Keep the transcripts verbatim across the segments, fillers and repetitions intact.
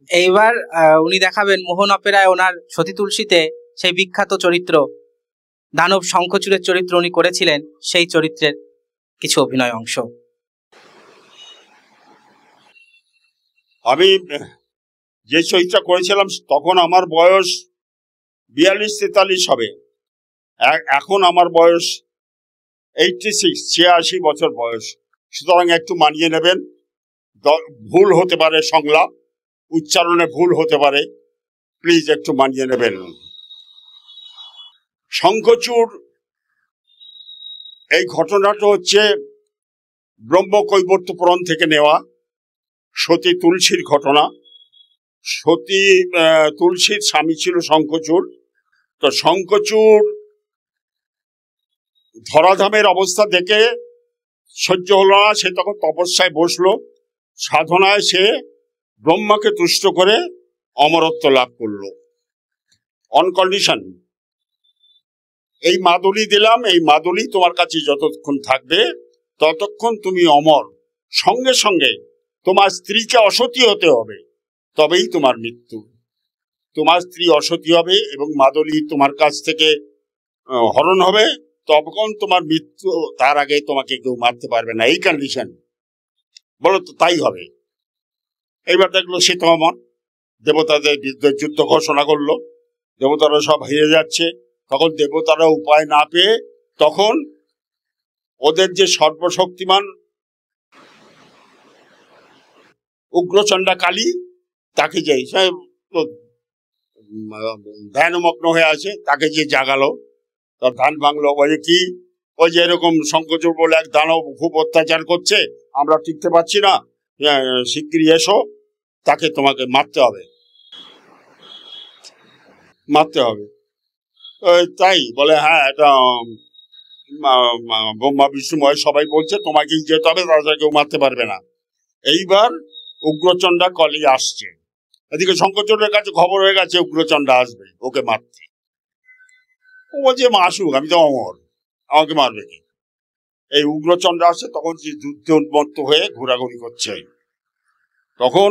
এইবার উনি দেখাবেন মোহন অপেরায় ওনার সতী তুলসীতে সেই বিখ্যাত চরিত্র দানব শঙ্খচূড়ের চরিত্র উনি করেছিলেন, সেই চরিত্রের কিছু অভিনয় অংশ। আমি যে চরিত্র করেছিলাম তখন আমার বয়স বিয়াল্লিশ তেতাল্লিশ হবে, এখন আমার বয়স এইটটি সিক্স ছিয়াশি বছর বয়স, সুতরাং একটু মানিয়ে নেবেন। ভুল হতে পারে, সংলাপ উচ্চারণে ভুল হতে পারে, প্লিজ একটু মানিয়ে নেবেন। শঙ্খচূড় এই ঘটনাটা হচ্ছে ব্রহ্মকৈবর্ত পুরাণ থেকে নেওয়া, সতী তুলসীর ঘটনা। সতী তুলসীর স্বামী ছিল শঙ্খচূড়। তো শঙ্খচূড় ধরাধামের অবস্থা দেখে সহ্য হলো না, সে তখন তপস্যায় বসলো, সাধনায় সে ব্রহ্মাকে তুষ্ট করে অমরত্ব লাভ করলো অন কন্ডিশন, এই মাদুলি দিলাম, এই মাদুলি তোমার কাছে যতক্ষণ থাকবে ততক্ষণ তুমি অমর, সঙ্গে সঙ্গে তোমার স্ত্রীকে অসতী হতে হবে, তবেই তোমার মৃত্যু। তোমার স্ত্রী অসতী হবে এবং মাদুলি তোমার কাছ থেকে হরণ হবে, তখন তোমার মৃত্যু, তার আগে তোমাকে কেউ মারতে পারবে না, এই কন্ডিশন। বলো তো তাই হবে। এইবার দেখলো সে তো অমর, দেবতাদের বিরুদ্ধে যুদ্ধ ঘোষণা করলো, দেবতারা সব হেরে যাচ্ছে। তখন দেবতারা উপায় না পেয়ে তখন ওদের যে সর্বশক্তিমান উগ্রচণ্ডা কালী, তাকে যে ধ্যানমগ্ন হয়ে আছে তাকে যে জাগালো, তার ধ্যান ভাঙলো। বলে কি, ওই যে এরকম শঙ্খচূড় বলে এক দানব খুব অত্যাচার করছে, আমরা টিকতে পারছি না, শিগগিরই এসো, তাকে তোমাকে মারতে হবে, মারতে হবে। তাই বলে হ্যাঁ, এটা ব্রহ্মা বিষ্ণুময় সবাই বলছে তোমাকেই যেতে হবে, তারা কেউ মারতে পারবে না। এইবার উগ্রচণ্ডা কলি আসছে, এদিকে শঙ্খচূড়ের কাছে খবর হয়ে গেছে উগ্রচণ্ডা আসবে ওকে মারতে। ও বলছে আসুক, আমি তো অমর, আমাকে মারবে কি। এই উগ্রচণ্ডা আসছে, তখন সে যুদ্ধে উন্মত্ত হয়ে ঘোরাঘুরি করছে। তখন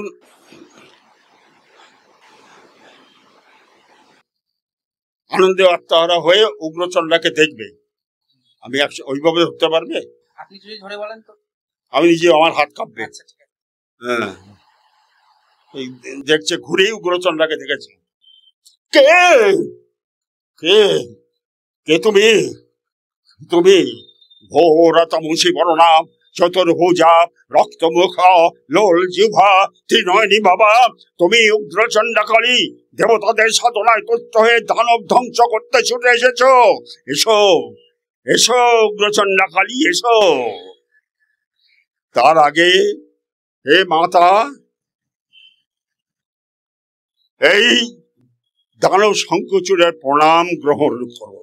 আনন্দে আত্মহারা হয়ে উগ্রচণ্ডাকে দেখবে। আমি ওইভাবে ধরতে পারবে? আপনি যদি ধরে বলেন তো। আমি নিজে, আমার হাত কাঁপবে। হ্যাঁ, দেখছে, ঘুরেই উগ্রচণ্ডাকে দেখেছে। কে কে কে তুমি? তুমি ঘোরতমসি বর্ণাম চতুর্ভুজা রক্তমুখ লোল জিহ্বা ত্রিনয়নী বাবা, তুমি উগ্রচণ্ডা কালী, দেবতাদের সাধনায় তুষ্ট হয়ে দানব ধ্বংস করতে ছুটে এসেছো। এসো এসো উগ্রচণ্ডা কালী, এসো। তার আগে হে মাতা, এই দানব শঙ্খচূড়ের প্রণাম গ্রহণ করো।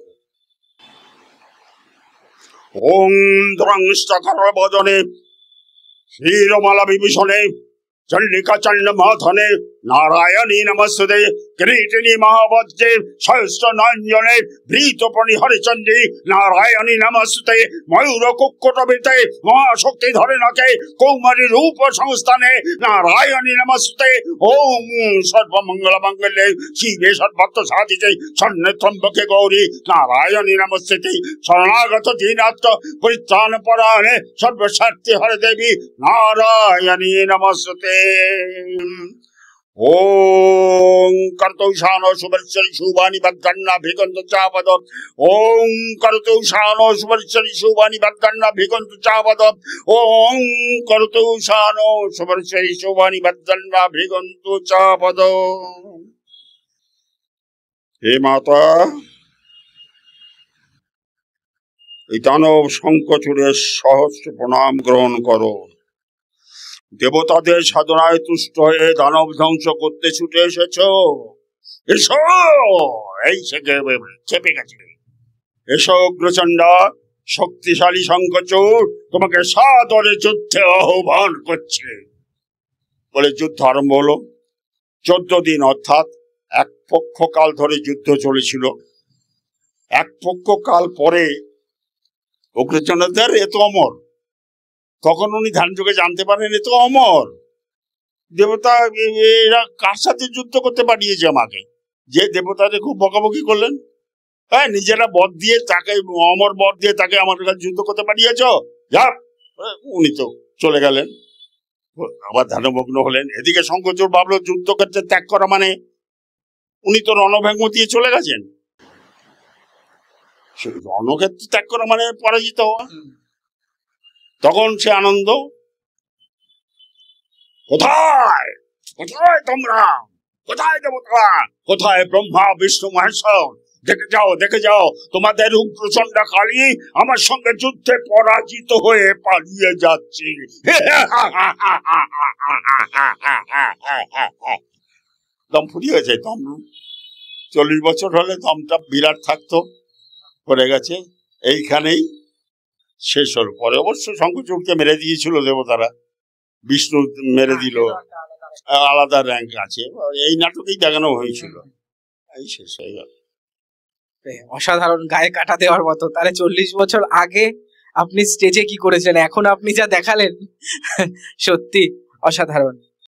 ওং দ্রংষ্টকর বদনে শ্রীরমালা বিভীষণে চণ্ডিকা চণ্ড মাধনে নারায়ণী নমস্তুতে কিরীটিনী মহাবজ্রে সহস্র নয়নজনে ভৃত প্রণিহরে চণ্ডী নারায়ণী নমস্তুতে ময়ূর কুক্কুটবিতে মহাশক্তি ধরে নাকে কৌমারী রূপ সংস্থানে নারায়ণী নমস্তুতে। ওম সর্বমঙ্গল মঙ্গলে শিবে সর্বত্র সাধিতে শরণ্যে ত্র্যম্বকে গৌরী নারায়ণী নমস্তুতে। শরণাগত দীনাত্ম পরিত্রাণ পরায়ণে সর্বশক্তি হরে দেবী নারায়ণী নমস্তুতে। ওং কর্তৌষানো সুবর্ষরি শুভানি ভদ্রন্না ভিগন্ত চাপদ। ওং কর্তৌষানো সুবর্ষরি শুভানি ভদ্রন্না ভিগন্ত চাপদ। ওং কর্তৌষানো সুবর্ষরি শুভানি ভদ্রন্না ভিগন্ত চাপদ। হে মাতা, এই দানব শঙ্খচূড়ের সহস্র প্রণাম গ্রহণ করো। দেবতাদের সাধনায় তুষ্ট হয়ে দানব ধ্বংস করতে ছুটে এসেছ। এসো, এই চেপে গেছে। এসো উগ্রচণ্ডা, শক্তিশালী শঙ্খচূড় তোমাকে সাদরে যুদ্ধে আহ্বান করছে। বলে যুদ্ধ আরম্ভ হলো। চোদ্দ দিন অর্থাৎ এক পক্ষ কাল ধরে যুদ্ধ চলেছিল। এক পক্ষ কাল পরে উগ্রচণ্ডাদের এ তো অমর, তখন উনি ধ্যান যোগে জানতে পারেন এ তো অমর, দেবতা এ- এরা কার সাথে যুদ্ধ করতে পাঠিয়েছে আমাকে? যে দেবতাকে খুব বকাবকি করলেন, হ্যাঁ নিজেরা বর দিয়ে তাকে, অমর বর দিয়ে তাকে আমার কাছে যুদ্ধ করতে পাঠিয়েছ, যা। উনি তো চলে গেলেন, আবার ধ্যানমগ্ন হলেন। এদিকে শঙ্করচূড় ভাবলো যুদ্ধ করতে ত্যাগ করা মানে উনি তো রণভঙ্গ দিয়ে চলে গেছেন, সেই রণক্ষেত্র ত্যাগ করা মানে পরাজিত হওয়া। তখন সে আনন্দ, কোথায় কোথায় তোমরা, কোথায় দেবতা, কোথায় ব্রহ্মা বিষ্ণু মহেশ্বর, দেখে যাও দেখে যাও, তোমাদের উগ্রচণ্ডা কালী আমার সঙ্গে যুদ্ধে পরাজিত হয়ে পালিয়ে যাচ্ছে। দম ফুরিয়ে গেছে, দম চল্লিশ বছর হলে দমটা বিরাট থাকতো, পড়ে গেছে, এইখানেই শেষ হল। পরে অবশ্য শঙ্করচূড়কে মেরে দিয়েছিল দেবতারা, বিষ্ণু মেরে দিল, আলাদা র্যাঙ্ক আছে, এই নাটকেই দেখানো হয়েছিল, এই শেষ হয়ে গেল। অসাধারণ, গায়ে কাটা দেওয়ার মতো। তাহলে চল্লিশ বছর আগে আপনি স্টেজে কি করেছেন, এখন আপনি যা দেখালেন, সত্যি অসাধারণ।